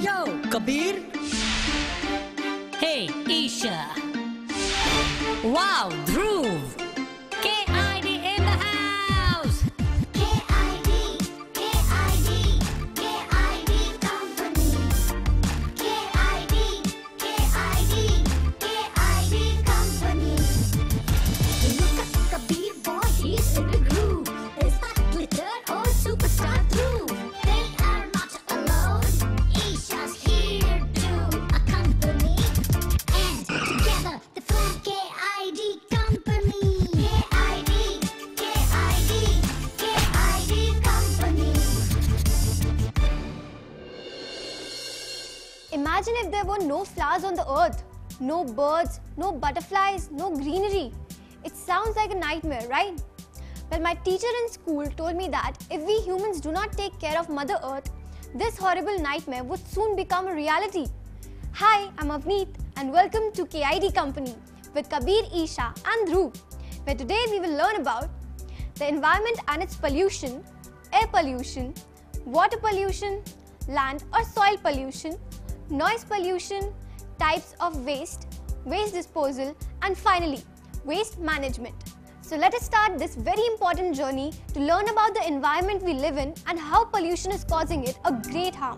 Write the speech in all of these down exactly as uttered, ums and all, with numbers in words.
Yo, Kabir! Hey, Isha! Wow, Dhruv! K I D in the house! K I D, K I D, K I D company. K I D, K I D, K I D company. Look at Kabir boy, he's in the groove. Is that glitter or superstar through? They are not alone. Isha's here to accompany. And together they form K I D company. K I D, K I D, K I D company. Imagine if there were no flowers on the earth, no birds, no butterflies, no greenery. It sounds like a nightmare, right? Well, my teacher in school told me that if we humans do not take care of Mother Earth, this horrible nightmare would soon become a reality. Hi, I'm Avneet and welcome to K I D Company with Kabir, Isha and Dhruv, where today we will learn about the environment and its pollution, air pollution, water pollution, land or soil pollution, noise pollution, types of waste, waste disposal, and finally, waste management. So let us start this very important journey to learn about the environment we live in and how pollution is causing it a great harm.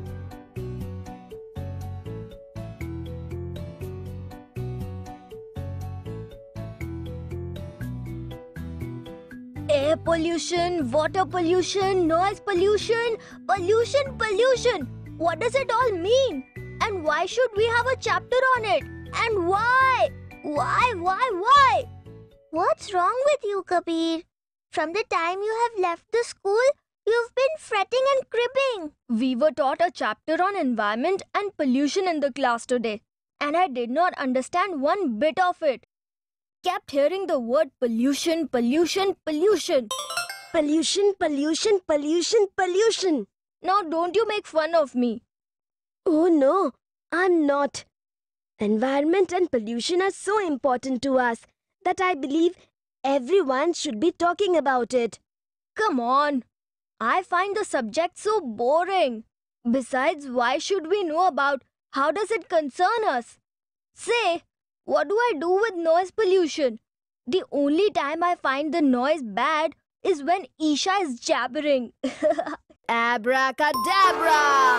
Air pollution, water pollution, noise pollution, pollution, pollution. What does it all mean? And why should we have a chapter on it? And why? Why, why, why? What's wrong with you, Kabir? From the time you have left the school, you've been fretting and cribbing. We were taught a chapter on environment and pollution in the class today, and I did not understand one bit of it. Kept hearing the word pollution, pollution, pollution. Pollution, pollution, pollution, pollution. Now don't you make fun of me. Oh no, I'm not. Environment and pollution are so important to us that I believe everyone should be talking about it. Come on. I find the subject so boring. Besides, why should we know about how does it concern us? Say, what do I do with noise pollution? The only time I find the noise bad is when Isha is jabbering. Abracadabra!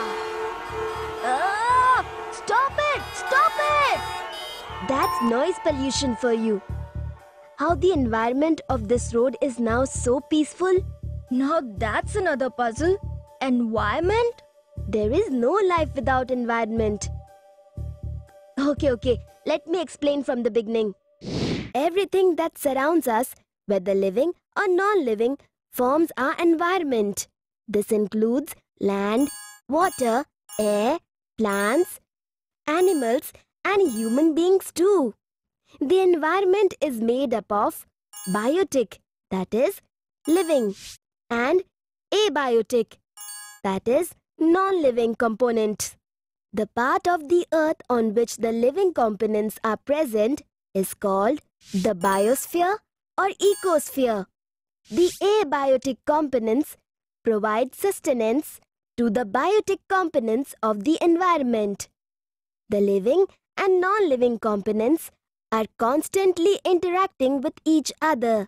Ah, stop it! Stop it! That's noise pollution for you. How the environment of this road is now so peaceful. Now that's another puzzle. Environment? There is no life without environment. Okay, okay. Let me explain from the beginning. Everything that surrounds us, whether living or non-living, forms our environment. This includes land, water, air, plants, animals, and human beings too. The environment is made up of biotic, that is, living, and abiotic, that is, non-living components. The part of the earth on which the living components are present is called the biosphere or ecosphere. The abiotic components provide sustenance to the biotic components of the environment. The living and non-living components are constantly interacting with each other.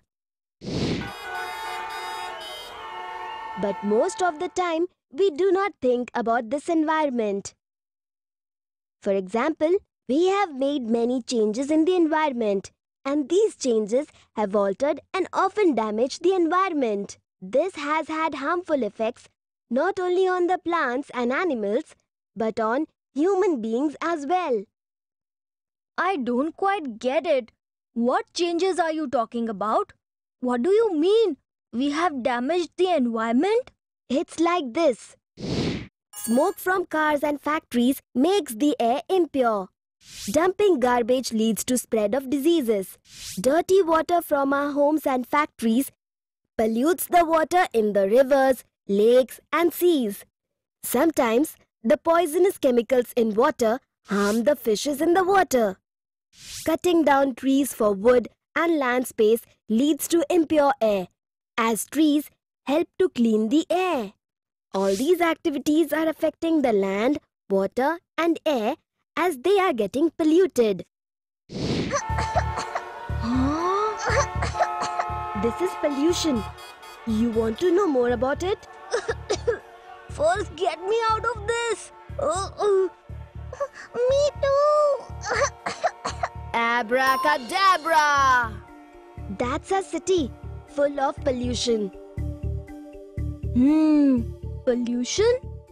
But most of the time, we do not think about this environment. For example, we have made many changes in the environment, and these changes have altered and often damaged the environment. This has had harmful effects not only on the plants and animals, but on human beings as well. I don't quite get it. What changes are you talking about? What do you mean? We have damaged the environment? It's like this. Smoke from cars and factories makes the air impure. Dumping garbage leads to spread of diseases. Dirty water from our homes and factories pollutes the water in the rivers, lakes and seas. Sometimes the poisonous chemicals in water harm the fishes in the water. Cutting down trees for wood and land space leads to impure air, as trees help to clean the air. All these activities are affecting the land, water and air as they are getting polluted. This is pollution. You want to know more about it? First, get me out of this. Uh, uh. Me too. Abracadabra! That's a city full of pollution. Hmm. Pollution?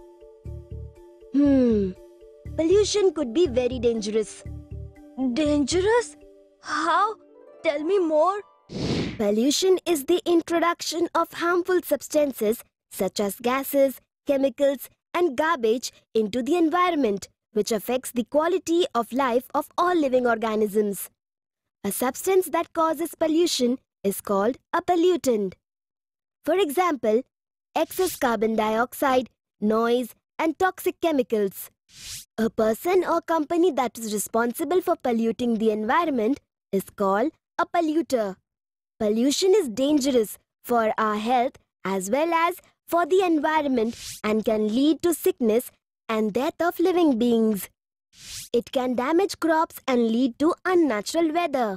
Hmm. Pollution could be very dangerous. Dangerous? How? Tell me more. Pollution is the introduction of harmful substances such as gases, chemicals, and garbage into the environment, which affects the quality of life of all living organisms. A substance that causes pollution is called a pollutant. For example, excess carbon dioxide, noise, and toxic chemicals. A person or company that is responsible for polluting the environment is called a polluter. Pollution is dangerous for our health as well as for the environment and can lead to sickness and death of living beings. It can damage crops and lead to unnatural weather.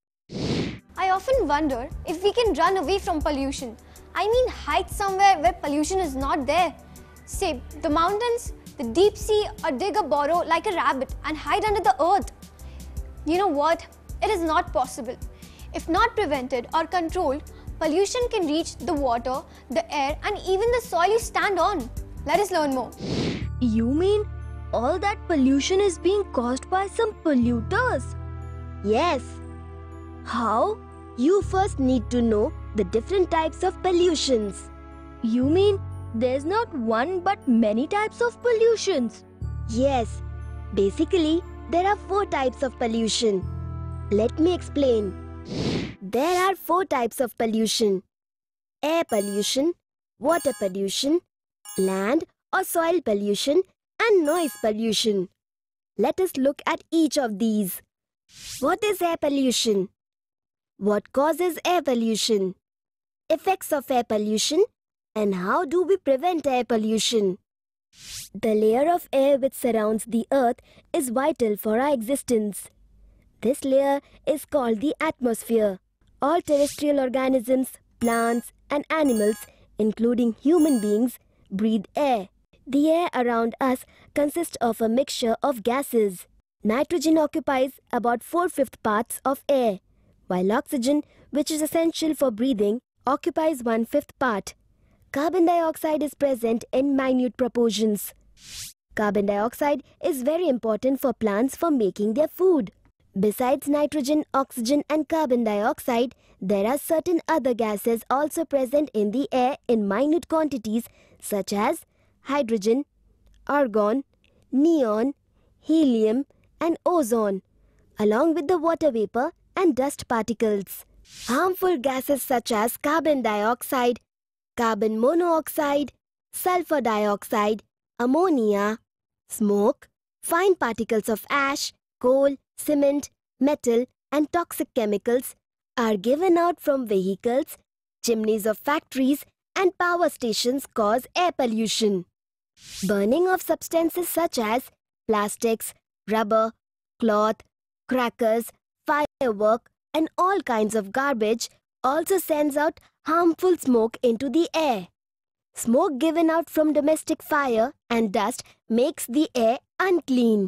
I often wonder if we can run away from pollution. I mean, hide somewhere where pollution is not there. Say, the mountains, the deep sea, or dig a burrow like a rabbit and hide under the earth. You know what? It is not possible. If not prevented or controlled, pollution can reach the water, the air, and even the soil you stand on. Let us learn more. You mean all that pollution is being caused by some polluters? Yes, How? you first need to know the different types of pollutions. You mean there's not one but many types of pollutions? Yes, basically there are four types of pollution. Let me explain. There are four types of pollution: air pollution, water pollution, land or soil pollution, and noise pollution. Let us look at each of these. What is air pollution? What causes air pollution? Effects of air pollution, and how do we prevent air pollution? The layer of air which surrounds the earth is vital for our existence. This layer is called the atmosphere. All terrestrial organisms, plants, and animals, including human beings, breathe air. The air around us consists of a mixture of gases. Nitrogen occupies about four-fifths parts of air, while oxygen, which is essential for breathing, occupies one-fifth part. Carbon dioxide is present in minute proportions. Carbon dioxide is very important for plants for making their food. Besides nitrogen, oxygen, and carbon dioxide, there are certain other gases also present in the air in minute quantities such as hydrogen, argon, neon, helium, and ozone, along with the water vapor and dust particles. Harmful gases such as carbon dioxide, carbon monoxide, sulfur dioxide, ammonia, smoke, fine particles of ash, coal, cement, metal, and toxic chemicals are given out from vehicles, chimneys of factories, and power stations cause air pollution. Burning of substances such as plastics, rubber, cloth, crackers, firework, and all kinds of garbage also sends out harmful smoke into the air. Smoke given out from domestic fire and dust makes the air unclean.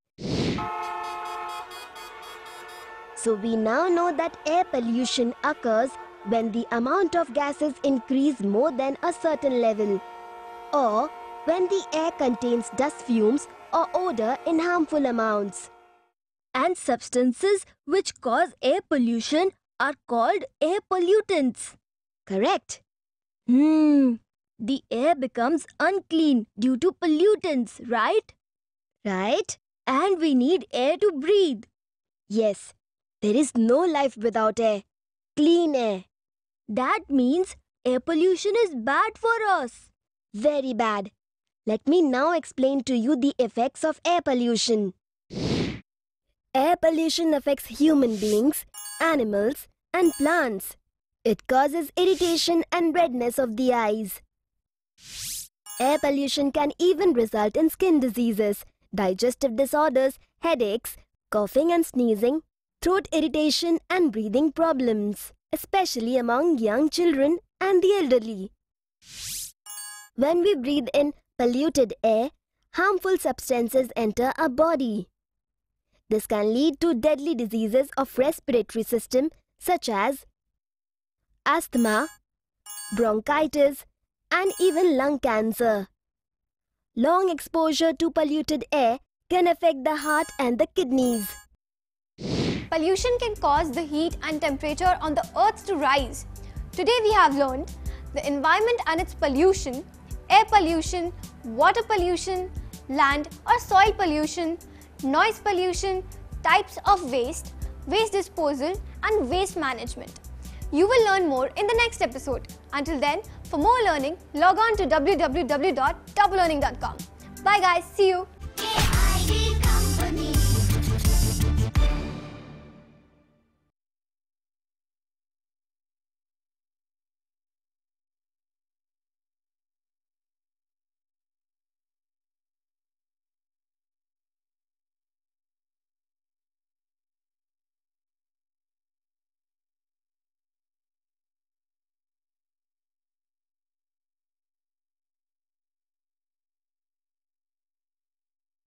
So we now know that air pollution occurs when the amount of gases increase more than a certain level, or when the air contains dust fumes or odor in harmful amounts. And substances which cause air pollution are called air pollutants. Correct. Hmm. The air becomes unclean due to pollutants, right? Right? And we need air to breathe. Yes. There is no life without air. Clean air. That means air pollution is bad for us. Very bad. Let me now explain to you the effects of air pollution. Air pollution affects human beings, animals, and plants. It causes irritation and redness of the eyes. Air pollution can even result in skin diseases, digestive disorders, headaches, coughing and sneezing, throat irritation and breathing problems, especially among young children and the elderly. When we breathe in polluted air, harmful substances enter our body. This can lead to deadly diseases of respiratory system such as asthma, bronchitis, and even lung cancer. Long exposure to polluted air can affect the heart and the kidneys. Pollution can cause the heat and temperature on the earth to rise. Today we have learned the environment and its pollution, air pollution, water pollution, land or soil pollution, noise pollution, types of waste, waste disposal and waste management. You will learn more in the next episode. Until then, for more learning, log on to w w w dot top learning dot com. Bye guys, see you.